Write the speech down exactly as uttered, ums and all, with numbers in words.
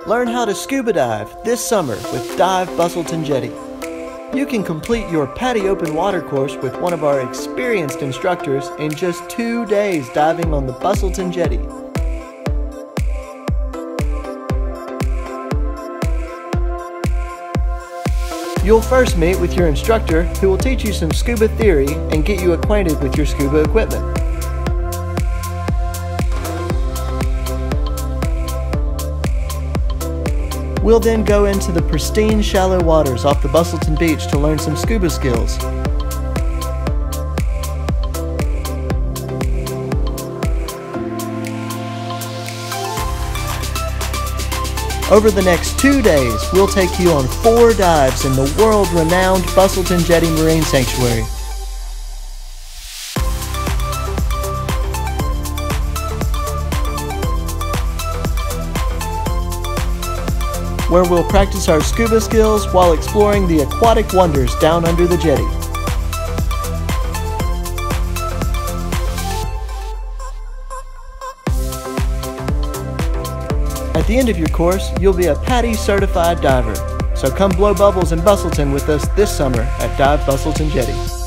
Learn how to scuba dive this summer with Dive Busselton Jetty. You can complete your PADI Open Water course with one of our experienced instructors in just two days diving on the Busselton Jetty. You'll first meet with your instructor, who will teach you some scuba theory and get you acquainted with your scuba equipment. We'll then go into the pristine shallow waters off the Busselton beach to learn some scuba skills. Over the next two days, we'll take you on four dives in the world-renowned Busselton Jetty Marine Sanctuary. Where we'll practice our scuba skills while exploring the aquatic wonders down under the jetty. At the end of your course, you'll be a PADI certified diver. So come blow bubbles in Busselton with us this summer at Dive Busselton Jetty.